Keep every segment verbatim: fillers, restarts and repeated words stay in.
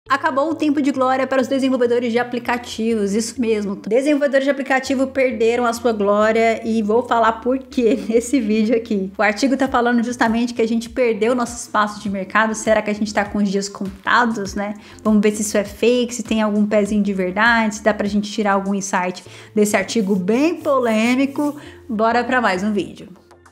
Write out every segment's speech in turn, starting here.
Acabou o tempo de glória para os desenvolvedores de aplicativos, isso mesmo. Desenvolvedores de aplicativo perderam a sua glória e vou falar por quê nesse vídeo aqui. O artigo tá falando justamente que a gente perdeu nosso espaço de mercado. Será que a gente tá com os dias contados, né? Vamos ver se isso é fake, se tem algum pezinho de verdade, se dá pra gente tirar algum insight desse artigo bem polêmico. Bora para mais um vídeo.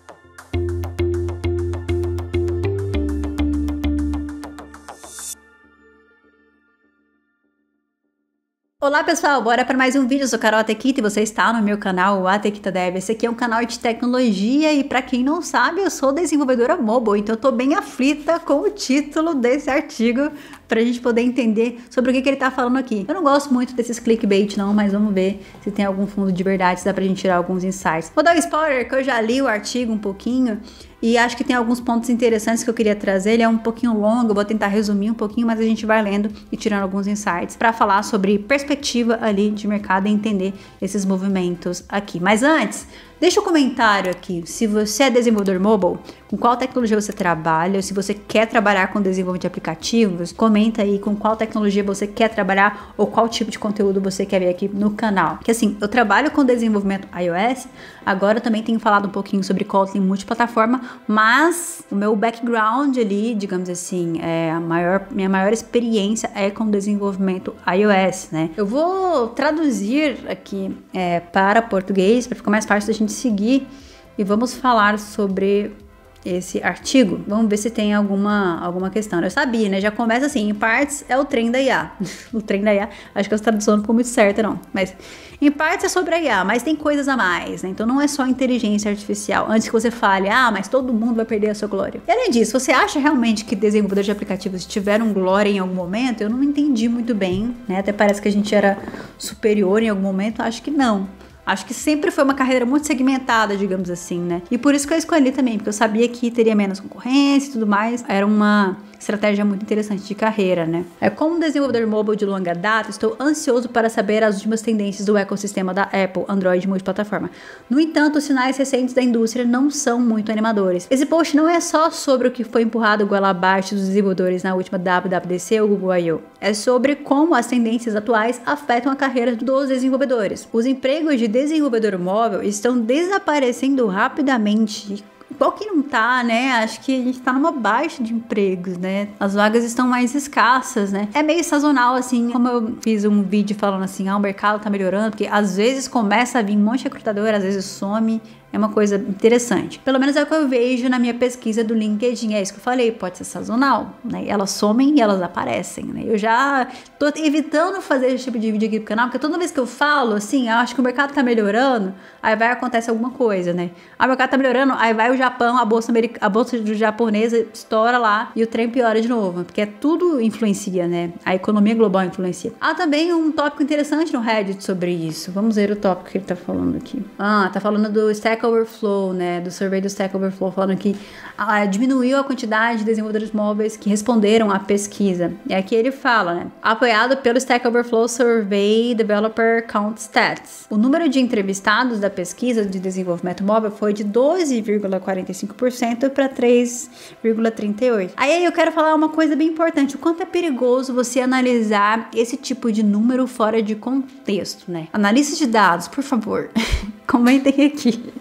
Olá pessoal, bora para mais um vídeo. Eu sou Carol Atequita e você está no meu canal, o Atequita Dev. Esse aqui é um canal de tecnologia e para quem não sabe, eu sou desenvolvedora mobile, então eu tô bem aflita com o título desse artigo pra gente poder entender sobre o que, que ele tá falando aqui. Eu não gosto muito desses clickbait não, mas vamos ver se tem algum fundo de verdade, se dá pra gente tirar alguns insights. Vou dar um spoiler que eu já li o artigo um pouquinho e acho que tem alguns pontos interessantes que eu queria trazer. Ele é um pouquinho longo, eu vou tentar resumir um pouquinho, mas a gente vai lendo e tirando alguns insights para falar sobre perspectiva ali de mercado e entender esses movimentos aqui. Mas antes, deixa um comentário aqui, se você é desenvolvedor mobile, com qual tecnologia você trabalha, se você quer trabalhar com desenvolvimento de aplicativos, comenta aí com qual tecnologia você quer trabalhar ou qual tipo de conteúdo você quer ver aqui no canal. Porque assim, eu trabalho com desenvolvimento iOS, agora eu também tenho falado um pouquinho sobre Kotlin multiplataforma, mas o meu background ali, digamos assim, é a maior, minha maior experiência é com desenvolvimento iOS, né? Eu vou traduzir aqui é, para português, para ficar mais fácil da gente seguir e vamos falar sobre esse artigo. Vamos ver se tem alguma, alguma questão. Eu sabia, né? Já começa assim, em partes é o trem da I A. O trem da I A, acho que essa tradução não ficou muito certa não, mas em partes é sobre a I A, mas tem coisas a mais, né? Então não é só inteligência artificial. Antes que você fale, ah, mas todo mundo vai perder a sua glória. E além disso, você acha realmente que desenvolvedores de aplicativos tiveram glória em algum momento? Eu não entendi muito bem, né? Até parece que a gente era superior em algum momento, acho que não. Acho que sempre foi uma carreira muito segmentada, digamos assim, né? E por isso que eu escolhi também, porque eu sabia que teria menos concorrência e tudo mais. Era uma estratégia muito interessante de carreira, né? É, como desenvolvedor mobile de longa data, estou ansioso para saber as últimas tendências do ecossistema da Apple, Android multiplataforma. No entanto, os sinais recentes da indústria não são muito animadores. Esse post não é só sobre o que foi empurrado goela abaixo dos desenvolvedores na última W W D C ou Google I O. É sobre como as tendências atuais afetam a carreira dos desenvolvedores. Os empregos de desenvolvedor móvel estão desaparecendo rapidamente. Qual que não tá, né? Acho que a gente tá numa baixa de empregos, né? As vagas estão mais escassas, né? É meio sazonal, assim, como eu fiz um vídeo falando assim, ah, o mercado tá melhorando, porque às vezes começa a vir um monte de recrutador, às vezes some. É uma coisa interessante. Pelo menos é o que eu vejo na minha pesquisa do LinkedIn. É isso que eu falei, pode ser sazonal, né? Elas somem e elas aparecem, né? Eu já tô evitando fazer esse tipo de vídeo aqui pro canal, porque toda vez que eu falo, assim, eu acho que o mercado tá melhorando, aí vai acontecer alguma coisa, né? Ah, o mercado tá melhorando, aí vai o Japão, a bolsa americana, a bolsa japonesa estoura lá e o trem piora de novo, porque tudo influencia, né? A economia global influencia. Ah, também um tópico interessante no Reddit sobre isso. Vamos ver o tópico que ele tá falando aqui. Ah, tá falando do Stack Overflow, né, do survey do Stack Overflow, falando que ah, diminuiu a quantidade de desenvolvedores móveis que responderam à pesquisa. E aqui ele fala, né, apoiado pelo Stack Overflow Survey Developer Count Stats. O número de entrevistados da pesquisa de desenvolvimento móvel foi de doze vírgula quarenta e cinco por cento para três vírgula trinta e oito por cento. Aí eu quero falar uma coisa bem importante, o quanto é perigoso você analisar esse tipo de número fora de contexto, né? Analistas de dados, por favor, comentem aqui.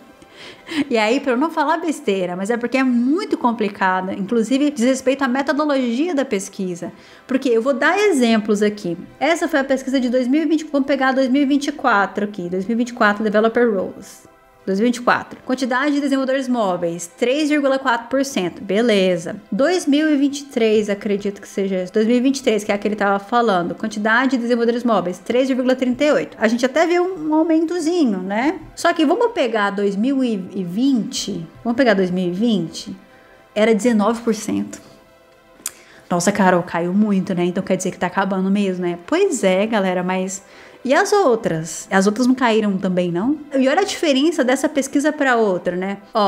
E aí, para eu não falar besteira, mas é porque é muito complicada, inclusive diz respeito à metodologia da pesquisa. Porque eu vou dar exemplos aqui. Essa foi a pesquisa de dois mil e vinte, vamos pegar dois mil e vinte e quatro aqui, dois mil e vinte e quatro Developer Roles. dois mil e vinte e quatro. Quantidade de desenvolvedores móveis, três vírgula quatro por cento. Beleza. dois mil e vinte e três, acredito que seja isso. dois mil e vinte e três, que é a que ele estava falando. Quantidade de desenvolvedores móveis, três vírgula trinta e oito. A gente até viu um aumentozinho, né? Só que vamos pegar dois mil e vinte. Vamos pegar dois mil e vinte. Era dezenove por cento. Nossa, Carol, caiu muito, né? Então quer dizer que tá acabando mesmo, né? Pois é, galera, mas... E as outras? As outras não caíram também, não? E olha a diferença dessa pesquisa para outra, né? Ó,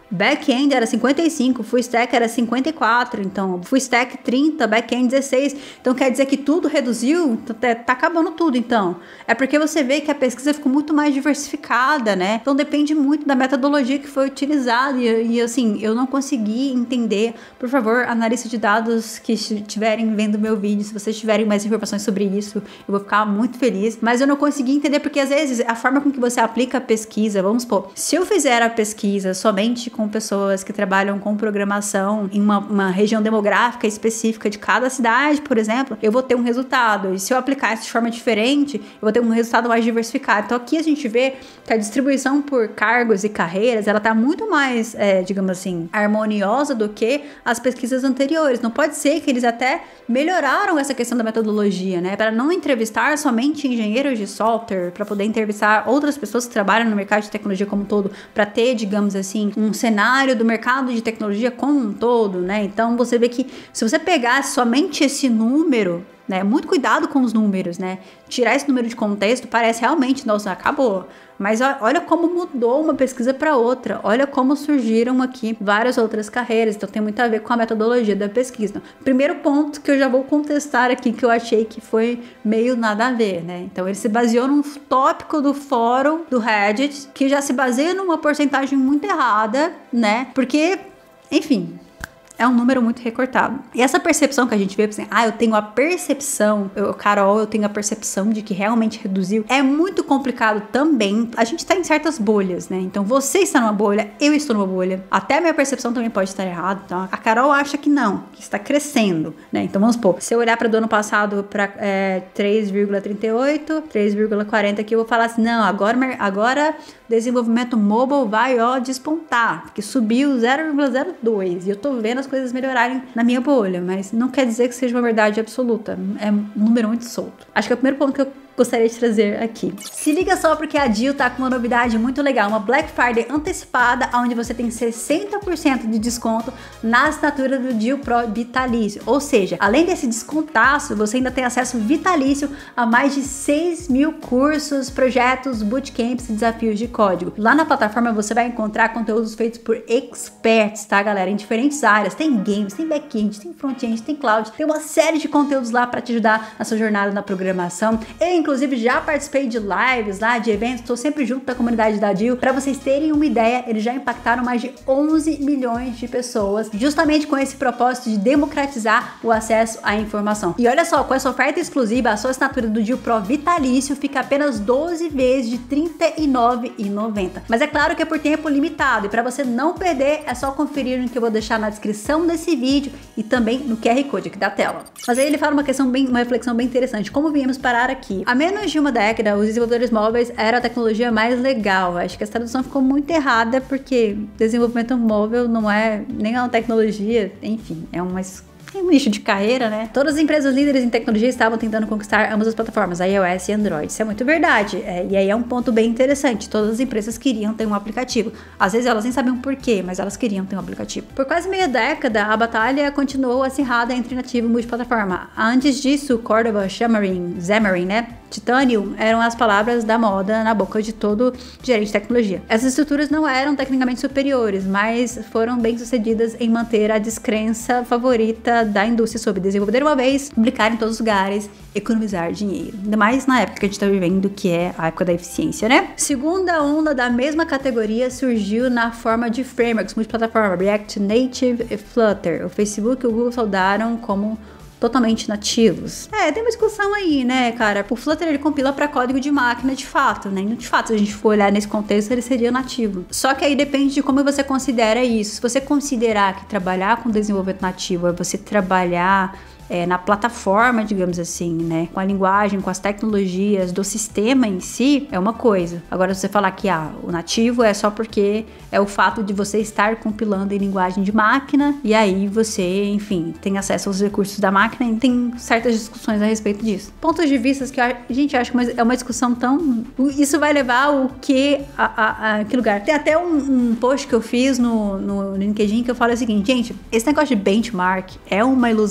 Back-end era cinquenta e cinco, full stack era cinquenta e quatro, então full stack trinta, back-end dezesseis. Então quer dizer que tudo reduziu? Tá, tá acabando tudo, então. É porque você vê que a pesquisa ficou muito mais diversificada, né? Então depende muito da metodologia que foi utilizada. E, e assim, eu não consegui entender. Por favor, analista de dados que estiverem vendo meu vídeo, se vocês tiverem mais informações sobre isso, eu vou ficar muito feliz. Mas eu não consegui entender porque às vezes a forma com que você aplica a pesquisa, vamos supor, se eu fizer a pesquisa somente com pessoas que trabalham com programação em uma, uma região demográfica específica de cada cidade, por exemplo, eu vou ter um resultado. E se eu aplicar isso de forma diferente, eu vou ter um resultado mais diversificado. Então aqui a gente vê que a distribuição por cargos e carreiras, ela tá muito mais, é, digamos assim, harmoniosa do que as pesquisas anteriores. Não pode ser que eles até melhoraram essa questão da metodologia, né? Para não entrevistar somente engenheiros de software, para poder entrevistar outras pessoas que trabalham no mercado de tecnologia como um todo, para ter, digamos assim, um cenário do mercado de tecnologia como um todo, né? Então você vê que se você pegar somente esse número, né? Muito cuidado com os números, né? Tirar esse número de contexto parece realmente, nossa, acabou. Mas olha como mudou uma pesquisa para outra. Olha como surgiram aqui várias outras carreiras. Então tem muito a ver com a metodologia da pesquisa. Primeiro ponto que eu já vou contestar aqui, que eu achei que foi meio nada a ver, né? Então ele se baseou num tópico do fórum do Reddit, que já se baseia numa porcentagem muito errada, né? Porque, enfim, é um número muito recortado. E essa percepção que a gente vê, assim, ah, eu tenho a percepção, eu, Carol, eu tenho a percepção de que realmente reduziu, é muito complicado também. A gente tá em certas bolhas, né? Então você está numa bolha, eu estou numa bolha. Até a minha percepção também pode estar errada. Então a Carol acha que não, que está crescendo, né? Então vamos supor, se eu olhar para do ano passado para é, três vírgula trinta e oito, três vírgula quarenta aqui, eu vou falar assim, não, agora, agora desenvolvimento mobile vai, ó, despontar, porque subiu zero vírgula zero dois e eu tô vendo as coisas melhorarem na minha bolha, mas não quer dizer que seja uma verdade absoluta, é um número muito solto. Acho que é o primeiro ponto que eu gostaria de trazer aqui. Se liga só porque a Dil tá com uma novidade muito legal, uma Black Friday antecipada, onde você tem sessenta por cento de desconto na assinatura do Dil Pro Vitalício. Ou seja, além desse descontaço, você ainda tem acesso vitalício a mais de seis mil cursos, projetos, bootcamps e desafios de código. Lá na plataforma você vai encontrar conteúdos feitos por experts, tá, galera? Em diferentes áreas. Tem games, tem back-end, tem front-end, tem cloud. Tem uma série de conteúdos lá para te ajudar na sua jornada na programação. E inclusive já participei de lives lá, de eventos, estou sempre junto da comunidade da Dil. Para vocês terem uma ideia, eles já impactaram mais de onze milhões de pessoas, justamente com esse propósito de democratizar o acesso à informação. E olha só, com essa oferta exclusiva, a sua assinatura do Dil Pro Vitalício fica apenas doze vezes de trinta e nove reais e noventa centavos. Mas é claro que é por tempo limitado, e para você não perder, é só conferir no que eu vou deixar na descrição desse vídeo e também no Q R Code aqui da tela. Mas aí ele fala uma questão bem, uma reflexão bem interessante, como viemos parar aqui. Há menos de uma década, os desenvolvedores móveis era a tecnologia mais legal. Acho que essa tradução ficou muito errada, porque desenvolvimento móvel não é nem uma tecnologia, enfim, é uma um nicho de carreira, né? Todas as empresas líderes em tecnologia estavam tentando conquistar ambas as plataformas, iOS e Android. Isso é muito verdade. É, e aí é um ponto bem interessante. Todas as empresas queriam ter um aplicativo. Às vezes elas nem sabiam por quê, mas elas queriam ter um aplicativo. Por quase meia década, a batalha continuou acirrada entre nativo e multiplataforma. Antes disso, Cordova, Xamarin, Xamarin, né? Titanium eram as palavras da moda na boca de todo gerente de tecnologia. Essas estruturas não eram tecnicamente superiores, mas foram bem sucedidas em manter a descrença favorita da indústria sobre desenvolver uma vez, publicar em todos os lugares, economizar dinheiro. Ainda mais na época que a gente está vivendo, que é a época da eficiência, né? Segunda onda da mesma categoria surgiu na forma de frameworks multiplataforma, React Native e Flutter. O Facebook e o Google saudaram como totalmente nativos. É, tem uma discussão aí, né, cara? O Flutter, ele compila para código de máquina de fato, né? De fato, se a gente for olhar nesse contexto, ele seria nativo. Só que aí depende de como você considera isso. Se você considerar que trabalhar com desenvolvimento nativo é você trabalhar É, na plataforma, digamos assim, né, com a linguagem, com as tecnologias do sistema em si, é uma coisa. Agora, se você falar que ah, o nativo é só porque é o fato de você estar compilando em linguagem de máquina, e aí você, enfim, tem acesso aos recursos da máquina, e tem certas discussões a respeito disso. Pontos de vista que a gente acha que é uma discussão tão... Isso vai levar o que a, a, a que lugar? Tem até um, um post que eu fiz no, no LinkedIn que eu falo o seguinte, gente, esse negócio de benchmark é uma ilusão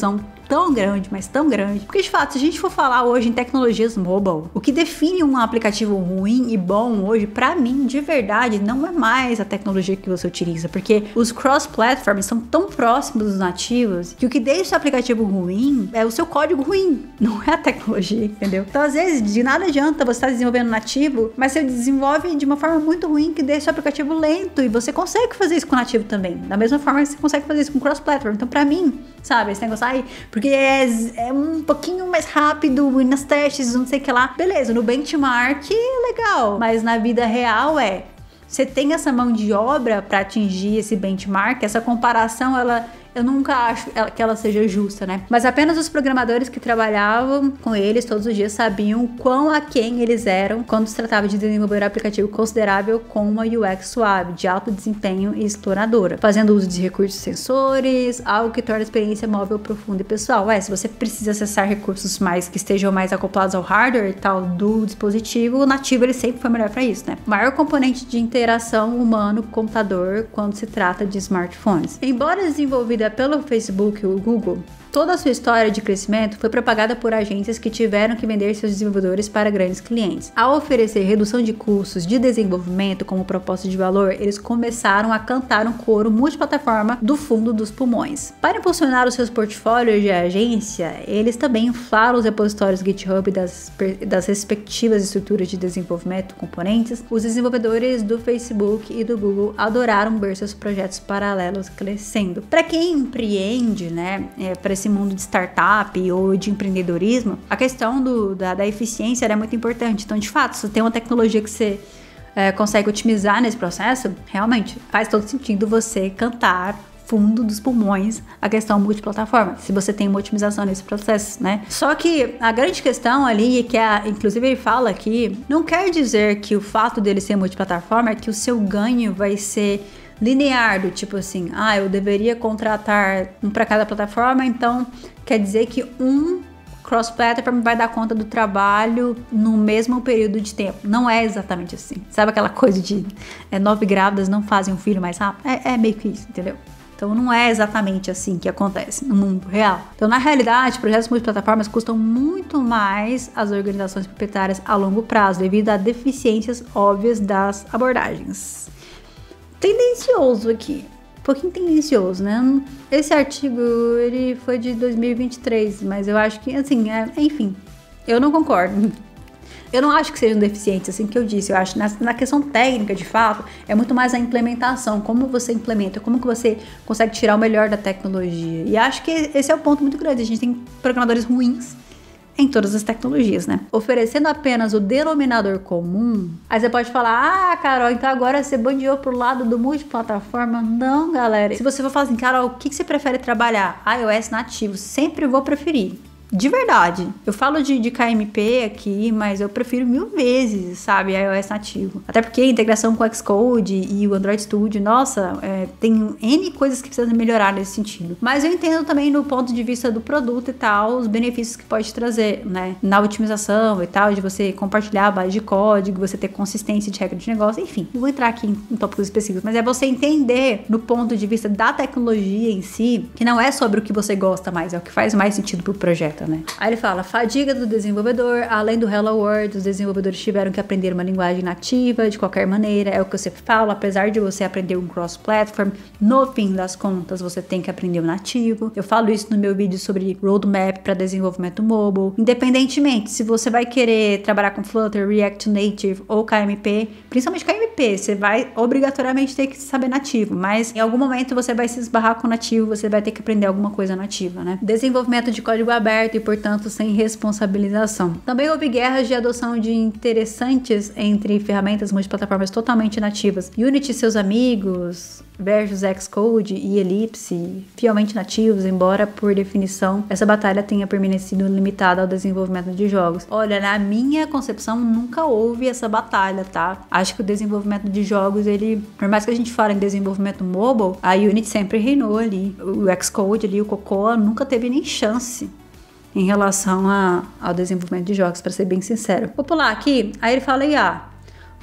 tão grande, mas tão grande. Porque, de fato, se a gente for falar hoje em tecnologias mobile, o que define um aplicativo ruim e bom hoje, pra mim, de verdade, não é mais a tecnologia que você utiliza, porque os cross-platforms são tão próximos dos nativos que o que deixa o aplicativo ruim é o seu código ruim, não é a tecnologia, entendeu? Então, às vezes, de nada adianta você estar desenvolvendo nativo, mas você desenvolve de uma forma muito ruim que deixa o aplicativo lento, e você consegue fazer isso com nativo também, da mesma forma que você consegue fazer isso com cross-platform. Então, pra mim, sabe, esse negócio aí, porque é, é um pouquinho mais rápido e nas testes, não sei o que lá, beleza, no benchmark é legal, mas na vida real é, você tem essa mão de obra para atingir esse benchmark, essa comparação, ela... eu nunca acho que ela seja justa, né? Mas apenas os programadores que trabalhavam com eles todos os dias sabiam quão aquém eles eram quando se tratava de desenvolver um aplicativo considerável com uma U X suave, de alto desempenho e exploradora, fazendo uso de recursos sensores, algo que torna a experiência móvel profunda e pessoal. É, se você precisa acessar recursos mais que estejam mais acoplados ao hardware e tal do dispositivo, o nativo ele sempre foi melhor para isso, né? Maior componente de interação humano-computador quando se trata de smartphones. Embora desenvolvida pelo Facebook e o Google, toda a sua história de crescimento foi propagada por agências que tiveram que vender seus desenvolvedores para grandes clientes. Ao oferecer redução de custos de desenvolvimento como proposta de valor, eles começaram a cantar um coro multiplataforma do fundo dos pulmões. Para impulsionar os seus portfólios de agência, eles também inflaram os repositórios GitHub das, das respectivas estruturas de desenvolvimento componentes. Os desenvolvedores do Facebook e do Google adoraram ver seus projetos paralelos crescendo. Para quem empreende, né, é, para esse mundo de startup ou de empreendedorismo, a questão do, da, da eficiência é muito importante. Então, de fato, se tem uma tecnologia que você é, consegue otimizar nesse processo, realmente faz todo sentido você cantar fundo dos pulmões a questão multiplataforma, se você tem uma otimização nesse processo, né? Só que a grande questão ali, que é, inclusive ele fala aqui, não quer dizer que o fato dele ser multiplataforma é que o seu ganho vai ser linear, do tipo assim, ah, eu deveria contratar um para cada plataforma, então quer dizer que um cross-platform vai dar conta do trabalho no mesmo período de tempo. Não é exatamente assim. Sabe aquela coisa de é, nove grávidas não fazem um filho mais rápido? É, é meio que isso, entendeu? Então não é exatamente assim que acontece no mundo real. Então, na realidade, projetos multiplataformas custam muito mais às organizações proprietárias a longo prazo, devido a deficiências óbvias das abordagens. Tendencioso aqui, um pouquinho tendencioso, né? Esse artigo, ele foi de dois mil e vinte e três, mas eu acho que, assim, é, enfim, eu não concordo. Eu não acho que sejam deficientes, assim que eu disse, eu acho na, na questão técnica, de fato, é muito mais a implementação, como você implementa, como que você consegue tirar o melhor da tecnologia. E acho que esse é o ponto muito grande, a gente tem programadores ruins em todas as tecnologias, né? Oferecendo apenas o denominador comum, aí você pode falar, ah, Carol, então agora você bandeou pro lado do multiplataforma. Não, galera. Se você for falar assim, Carol, o que, que você prefere trabalhar? iOS nativo, sempre vou preferir. De verdade. Eu falo de, de K M P aqui, mas eu prefiro mil vezes, sabe, iOS nativo. Até porque a integração com o Xcode e o Android Studio, nossa, é, tem N coisas que precisam melhorar nesse sentido. Mas eu entendo também no ponto de vista do produto e tal, os benefícios que pode trazer, né, na otimização e tal, de você compartilhar a base de código, você ter consistência de regra de negócio, enfim. Eu vou entrar aqui em, em tópicos específicos, mas é você entender no ponto de vista da tecnologia em si, que não é sobre o que você gosta mais, é o que faz mais sentido pro projeto. Né? Aí ele fala, fadiga do desenvolvedor, além do Hello World, os desenvolvedores tiveram que aprender uma linguagem nativa de qualquer maneira, é o que eu sempre falo, apesar de você aprender um cross-platform, no fim das contas você tem que aprender o nativo. Eu falo isso no meu vídeo sobre roadmap para desenvolvimento mobile, independentemente se você vai querer trabalhar com Flutter, React Native ou K M P, principalmente K M P, você vai obrigatoriamente ter que saber nativo, mas em algum momento você vai se esbarrar com nativo, você vai ter que aprender alguma coisa nativa, né? Desenvolvimento de código aberto e, portanto, sem responsabilização. Também houve guerras de adoção de interessantes entre ferramentas multiplataformas totalmente nativas. Unity e seus amigos versus Xcode e Ellipse, fielmente nativos, embora, por definição, essa batalha tenha permanecido limitada ao desenvolvimento de jogos. Olha, na minha concepção, nunca houve essa batalha, tá? Acho que o desenvolvimento de jogos, ele, por mais que a gente fale em desenvolvimento mobile, a Unity sempre reinou ali. O Xcode ali, o Cocoa, nunca teve nem chance em relação a, ao desenvolvimento de jogos, para ser bem sincero. Vou pular aqui, aí ele fala aí, ah,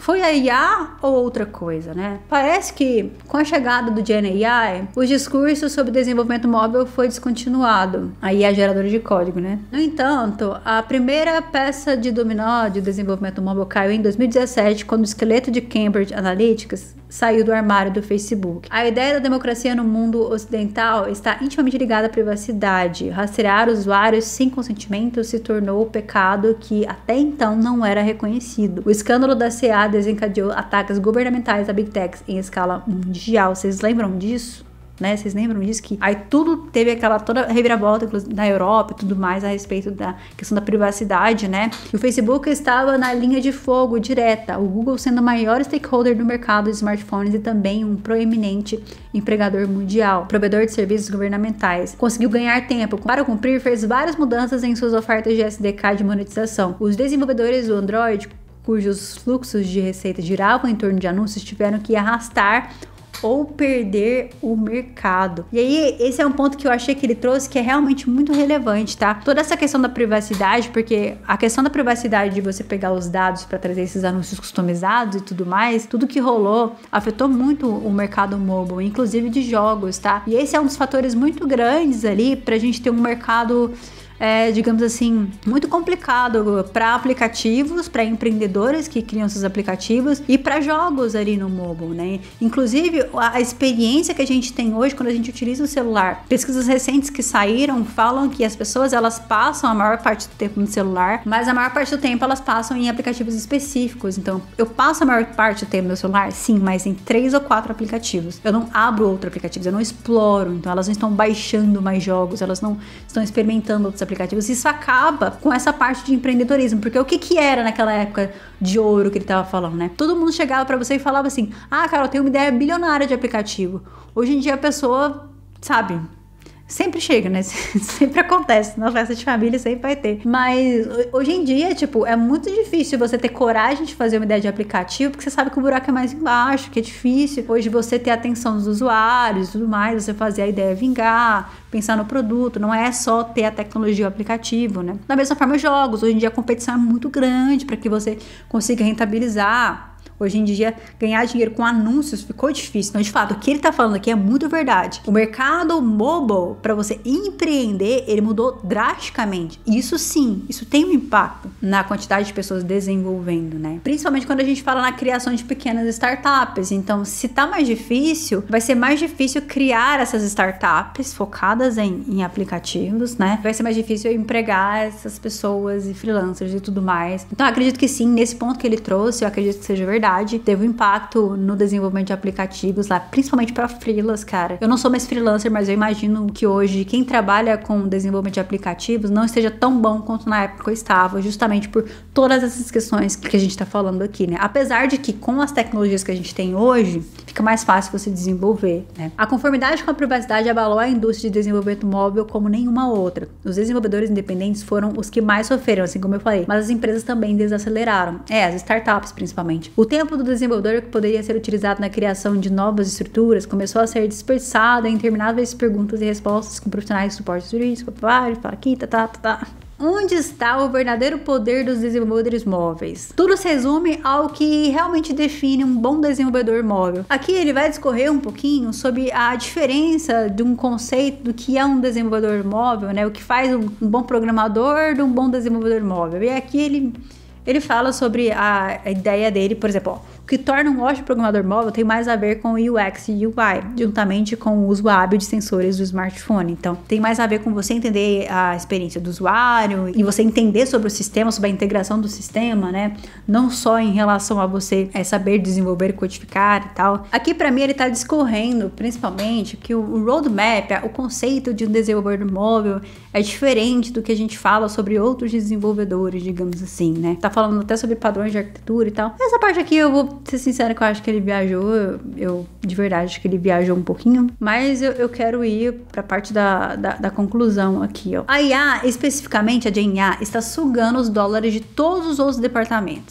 Foi a I A ou outra coisa, né? Parece que com a chegada do Gen A I, os discursos sobre desenvolvimento móvel foi descontinuado. A I A geradora de código, né? No entanto, a primeira peça de dominó de desenvolvimento móvel caiu em dois mil e dezessete, quando o esqueleto de Cambridge Analytica saiu do armário do Facebook. A ideia da democracia no mundo ocidental está intimamente ligada à privacidade. Rastrear usuários sem consentimento se tornou o pecado que até então não era reconhecido. O escândalo da C A desencadeou ataques governamentais a Big Techs em escala mundial. Vocês lembram disso? Né? Vocês lembram disso? Que aí tudo teve aquela toda reviravolta, inclusive na Europa e tudo mais, a respeito da questão da privacidade, né? E o Facebook estava na linha de fogo direta, o Google sendo o maior stakeholder do mercado de smartphones e também um proeminente empregador mundial, provedor de serviços governamentais. Conseguiu ganhar tempo. Para cumprir, fez várias mudanças em suas ofertas de S D K de monetização. Os desenvolvedores do Android, cujos fluxos de receita giravam em torno de anúncios, tiveram que arrastar ou perder o mercado. E aí, esse é um ponto que eu achei que ele trouxe que é realmente muito relevante, tá? Toda essa questão da privacidade, porque a questão da privacidade de você pegar os dados para trazer esses anúncios customizados e tudo mais, tudo que rolou afetou muito o mercado mobile, inclusive de jogos, tá? E esse é um dos fatores muito grandes ali pra gente ter um mercado É, digamos assim, muito complicado para aplicativos, para empreendedores que criam seus aplicativos e para jogos ali no mobile, né? Inclusive, a, a experiência que a gente tem hoje quando a gente utiliza o celular. Pesquisas recentes que saíram falam que as pessoas, elas passam a maior parte do tempo no celular, mas a maior parte do tempo elas passam em aplicativos específicos. Então, eu passo a maior parte do tempo no celular, sim, mas em três ou quatro aplicativos. Eu não abro outros aplicativos, eu não exploro. Então, elas não estão baixando mais jogos, elas não estão experimentando outros aplicativos. Isso acaba com essa parte de empreendedorismo, porque o que que era naquela época de ouro que ele tava falando, né? Todo mundo chegava pra você e falava assim: ah, Carol, eu tenho uma ideia bilionária de aplicativo. Hoje em dia a pessoa, sabe, sempre chega, né? Sempre acontece. Na festa de família sempre vai ter. Mas hoje em dia, tipo, é muito difícil você ter coragem de fazer uma ideia de aplicativo, porque você sabe que o buraco é mais embaixo, que é difícil hoje você ter a atenção dos usuários e tudo mais, você fazer a ideia vingar, pensar no produto, não é só ter a tecnologia, o aplicativo, né? Da mesma forma, jogos. Hoje em dia a competição é muito grande para que você consiga rentabilizar. Hoje em dia, ganhar dinheiro com anúncios ficou difícil. Então, de fato, o que ele tá falando aqui é muito verdade. O mercado mobile, para você empreender, ele mudou drasticamente. Isso sim, isso tem um impacto na quantidade de pessoas desenvolvendo, né? Principalmente quando a gente fala na criação de pequenas startups. Então, se tá mais difícil, vai ser mais difícil criar essas startups focadas em, em aplicativos, né? Vai ser mais difícil empregar essas pessoas e freelancers e tudo mais. Então, eu acredito que sim, nesse ponto que ele trouxe, eu acredito que seja verdade. Teve um impacto no desenvolvimento de aplicativos lá, principalmente para freelas, cara. Eu não sou mais freelancer, mas eu imagino que hoje quem trabalha com desenvolvimento de aplicativos não esteja tão bom quanto na época eu estava, justamente por todas essas questões que a gente tá falando aqui, né? Apesar de que com as tecnologias que a gente tem hoje, fica mais fácil você desenvolver, né? A conformidade com a privacidade abalou a indústria de desenvolvimento móvel como nenhuma outra. Os desenvolvedores independentes foram os que mais sofreram, assim como eu falei, mas as empresas também desaceleraram. É, as startups principalmente. O tempo do desenvolvedor que poderia ser utilizado na criação de novas estruturas começou a ser dispersado em intermináveis perguntas e respostas com profissionais de suporte jurídico, fala aqui, tá, tá, tá, tá. Onde está o verdadeiro poder dos desenvolvedores móveis? Tudo se resume ao que realmente define um bom desenvolvedor móvel. Aqui ele vai discorrer um pouquinho sobre a diferença de um conceito do que é um desenvolvedor móvel, né? O que faz um, um bom programador de um bom desenvolvedor móvel. E aqui ele... Ele fala sobre a, a ideia dele, por exemplo, ó, o que torna um ótimo programador móvel tem mais a ver com o U X e U I, juntamente com o uso hábil de sensores do smartphone. Então, tem mais a ver com você entender a experiência do usuário e você entender sobre o sistema, sobre a integração do sistema, né? Não só em relação a você é, saber desenvolver, codificar e tal. Aqui, para mim, ele tá discorrendo, principalmente, que o, o roadmap, o conceito de um desenvolvedor móvel é diferente do que a gente fala sobre outros desenvolvedores, digamos assim, né? Tá falando até sobre padrões de arquitetura e tal. Essa parte aqui eu vou ser sincera que eu acho que ele viajou, eu, eu de verdade acho que ele viajou um pouquinho, mas eu, eu quero ir pra parte da, da, da conclusão aqui, ó. A I A, especificamente a Gen A, está sugando os dólares de todos os outros departamentos.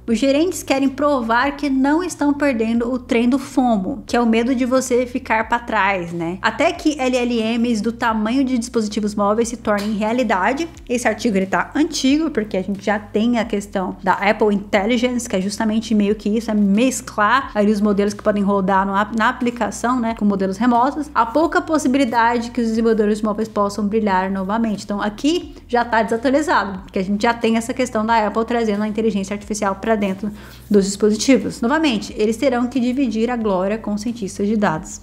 Os gerentes querem provar que não estão perdendo o trem do FOMO, que é o medo de você ficar para trás, né? Até que L L Ms do tamanho de dispositivos móveis se tornem realidade. Esse artigo ele tá antigo, porque a gente já tem a questão da Apple Intelligence, que é justamente meio que isso, é mesclar ali os modelos que podem rodar no, na aplicação, né, com modelos remotos. Há pouca possibilidade que os desenvolvedores móveis possam brilhar novamente. Então aqui já tá desatualizado, porque a gente já tem essa questão da Apple trazendo a inteligência artificial para dentro dos dispositivos. Novamente, eles terão que dividir a glória com cientistas de dados.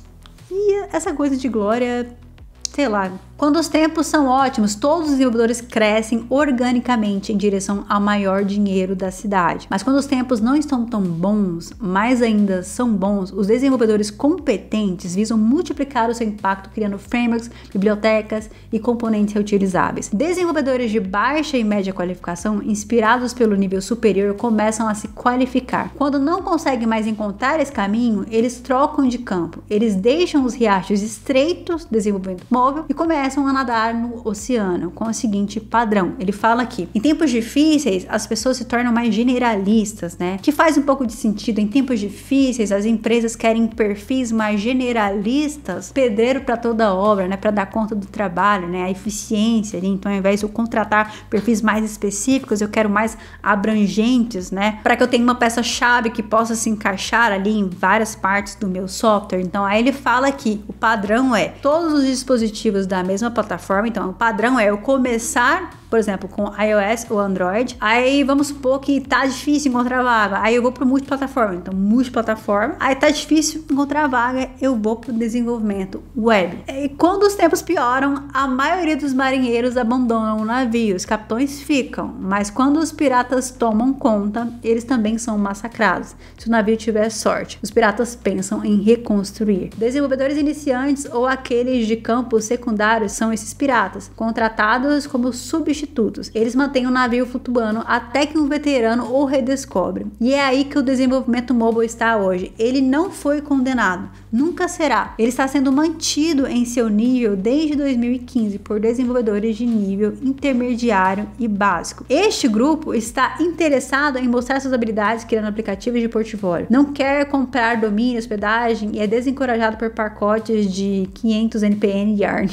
E essa coisa de glória, sei lá. Quando os tempos são ótimos, todos os desenvolvedores crescem organicamente em direção ao maior dinheiro da cidade. Mas quando os tempos não estão tão bons, mais ainda são bons, os desenvolvedores competentes visam multiplicar o seu impacto criando frameworks, bibliotecas e componentes reutilizáveis. Desenvolvedores de baixa e média qualificação, inspirados pelo nível superior, começam a se qualificar. Quando não conseguem mais encontrar esse caminho, eles trocam de campo. Eles deixam os riachos estreitos, desenvolvimento móvel, e começam começam a nadar no oceano com o seguinte padrão. Ele fala aqui: em tempos difíceis, as pessoas se tornam mais generalistas, né? Que faz um pouco de sentido. Em tempos difíceis, as empresas querem perfis mais generalistas, pedreiro para toda obra, né? Para dar conta do trabalho, né? A eficiência ali. Então, ao invés de eu contratar perfis mais específicos, eu quero mais abrangentes, né? Para que eu tenha uma peça-chave que possa se encaixar ali em várias partes do meu software. Então, aí ele fala que o padrão é todos os dispositivos da mesma plataforma. Então, o padrão é eu começar, por exemplo, com iOS ou Android. Aí vamos supor que tá difícil encontrar vaga. Aí eu vou pro multiplataforma. Então, multiplataforma. Aí tá difícil encontrar vaga, eu vou pro desenvolvimento web. E quando os tempos pioram, a maioria dos marinheiros abandonam o navio. Os capitães ficam. Mas quando os piratas tomam conta, eles também são massacrados. Se o navio tiver sorte, os piratas pensam em reconstruir. Desenvolvedores iniciantes ou aqueles de campos secundários são esses piratas, contratados como substitutos. Eles mantêm o navio flutuando até que um veterano o redescobre. E é aí que o desenvolvimento mobile está hoje. Ele não foi condenado, nunca será. Ele está sendo mantido em seu nível desde dois mil e quinze por desenvolvedores de nível intermediário e básico. Este grupo está interessado em mostrar suas habilidades criando aplicativos de portfólio. Não quer comprar domínio, hospedagem e é desencorajado por pacotes de quinhentos N P M yarn.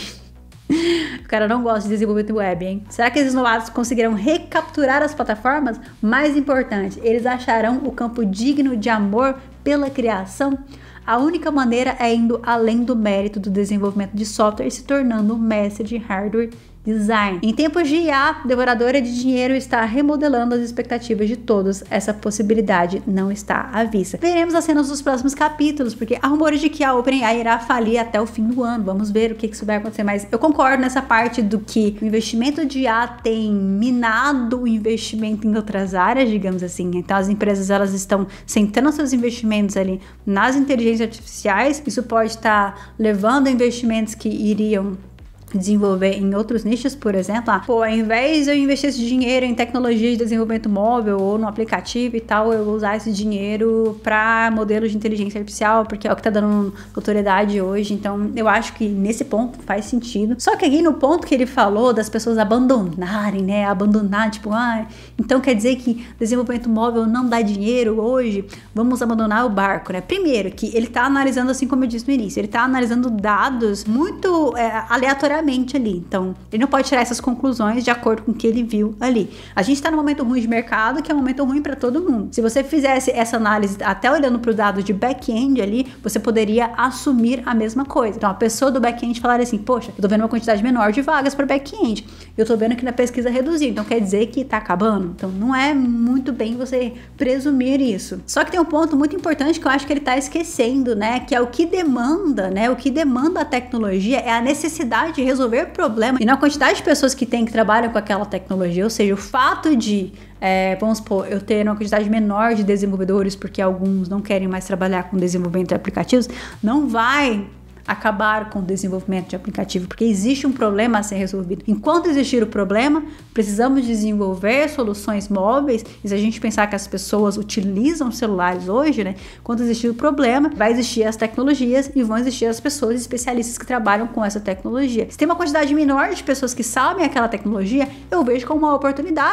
O cara não gosta de desenvolvimento web, hein? Será que esses novatos conseguirão recapturar as plataformas? Mais importante, eles acharão o campo digno de amor pela criação? A única maneira é indo além do mérito do desenvolvimento de software e se tornando um mestre de hardware design. Em tempos de I A, devoradora de dinheiro está remodelando as expectativas de todos. Essa possibilidade não está à vista. Veremos as cenas dos próximos capítulos, porque há rumores de que a OpenAI irá falir até o fim do ano. Vamos ver o que isso vai acontecer. Mas eu concordo nessa parte do que o investimento de I A tem minado o investimento em outras áreas, digamos assim. Então as empresas elas estão centrando seus investimentos ali nas inteligências artificiais. Isso pode estar levando a investimentos que iriam desenvolver em outros nichos, por exemplo. Ah, pô, ao invés de eu investir esse dinheiro em tecnologia de desenvolvimento móvel ou no aplicativo e tal, eu vou usar esse dinheiro para modelos de inteligência artificial, porque é o que tá dando notoriedade hoje. Então, eu acho que nesse ponto faz sentido. Só que aqui no ponto que ele falou das pessoas abandonarem, né? Abandonar, tipo, ah, então quer dizer que desenvolvimento móvel não dá dinheiro hoje? Vamos abandonar o barco, né? Primeiro, que ele tá analisando, assim como eu disse no início, ele tá analisando dados muito é, aleatoriamente ali, então ele não pode tirar essas conclusões de acordo com o que ele viu ali. A gente está num momento ruim de mercado, que é um momento ruim para todo mundo. Se você fizesse essa análise até olhando para o dado de back-end ali, você poderia assumir a mesma coisa. Então a pessoa do back-end falaria assim: poxa, eu tô vendo uma quantidade menor de vagas para back-end, eu tô vendo que na pesquisa reduziu, então quer dizer que tá acabando? Então não é muito bem você presumir isso. Só que tem um ponto muito importante que eu acho que ele tá esquecendo, né, que é o que demanda, né, o que demanda a tecnologia é a necessidade de resolver problema e não a quantidade de pessoas que tem que trabalham com aquela tecnologia. Ou seja, o fato de, é, vamos supor, eu ter uma quantidade menor de desenvolvedores porque alguns não querem mais trabalhar com desenvolvimento de aplicativos, não vai acabar com o desenvolvimento de aplicativo, porque existe um problema a ser resolvido. Enquanto existir o problema, precisamos desenvolver soluções móveis. E se a gente pensar que as pessoas utilizam celulares hoje, né? Quando existir o problema, vai existir as tecnologias e vão existir as pessoas especialistas que trabalham com essa tecnologia. Se tem uma quantidade menor de pessoas que sabem aquela tecnologia, eu vejo como uma oportunidade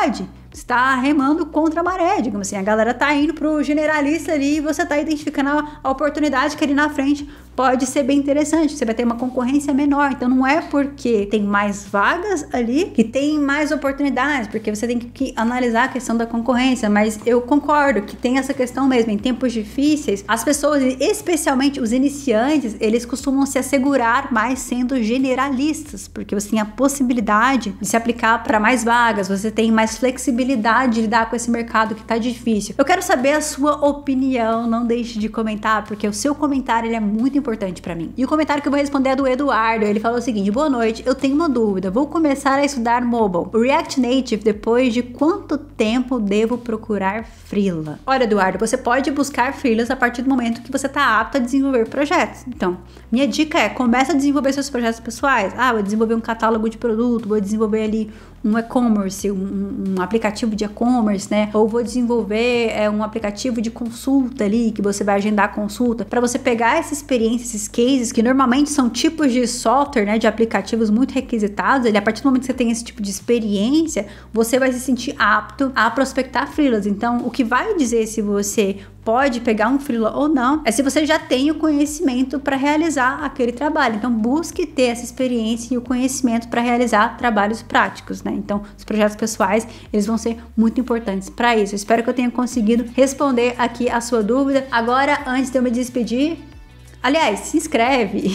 está remando contra a maré, digamos assim. A galera tá indo pro generalista ali e você tá identificando a, a oportunidade que ali na frente pode ser bem interessante. Você vai ter uma concorrência menor. Então não é porque tem mais vagas ali que tem mais oportunidades, porque você tem que, que analisar a questão da concorrência. Mas eu concordo que tem essa questão mesmo. Em tempos difíceis, as pessoas, especialmente os iniciantes, eles costumam se assegurar mais sendo generalistas, porque você tem a possibilidade de se aplicar para mais vagas, você tem mais flexibilidade de lidar com esse mercado que tá difícil. Eu quero saber a sua opinião, não deixe de comentar, porque o seu comentário ele é muito importante para mim. E o comentário que eu vou responder é do Eduardo. Ele falou o seguinte: boa noite, eu tenho uma dúvida, vou começar a estudar mobile, React Native, depois de quanto tempo devo procurar freela? Olha, Eduardo, você pode buscar freelas a partir do momento que você está apto a desenvolver projetos. Então, minha dica é, começa a desenvolver seus projetos pessoais. Ah, vou desenvolver um catálogo de produto, vou desenvolver ali um e-commerce, um, um aplicativo de e-commerce, né? Ou vou desenvolver é, um aplicativo de consulta ali, que você vai agendar a consulta, para você pegar essa experiência, esses cases, que normalmente são tipos de software, né? De aplicativos muito requisitados. Ele, a partir do momento que você tem esse tipo de experiência, você vai se sentir apto a prospectar freelas. Então, o que vai dizer se você pode pegar um freela ou não é se você já tem o conhecimento para realizar aquele trabalho. Então, busque ter essa experiência e o conhecimento para realizar trabalhos práticos, né? Então, os projetos pessoais, eles vão ser muito importantes para isso. Eu espero que eu tenha conseguido responder aqui a sua dúvida. Agora, antes de eu me despedir, aliás, se inscreve!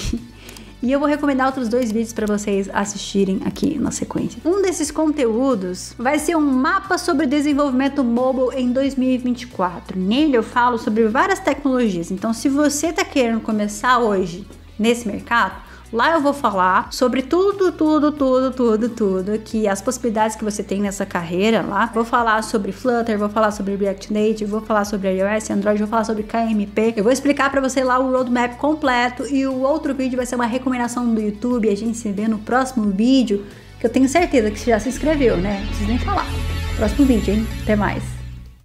E eu vou recomendar outros dois vídeos para vocês assistirem aqui na sequência. Um desses conteúdos vai ser um mapa sobre desenvolvimento mobile em dois mil e vinte e quatro. Nele eu falo sobre várias tecnologias. Então, se você está querendo começar hoje nesse mercado, lá eu vou falar sobre tudo, tudo, tudo, tudo, tudo, que as possibilidades que você tem nessa carreira lá. Vou falar sobre Flutter, vou falar sobre React Native, vou falar sobre iOS, Android, vou falar sobre K M P. Eu vou explicar pra você lá o roadmap completo e o outro vídeo vai ser uma recomendação do YouTube. A gente se vê no próximo vídeo, que eu tenho certeza que você já se inscreveu, né? Não preciso nem falar. Próximo vídeo, hein? Até mais.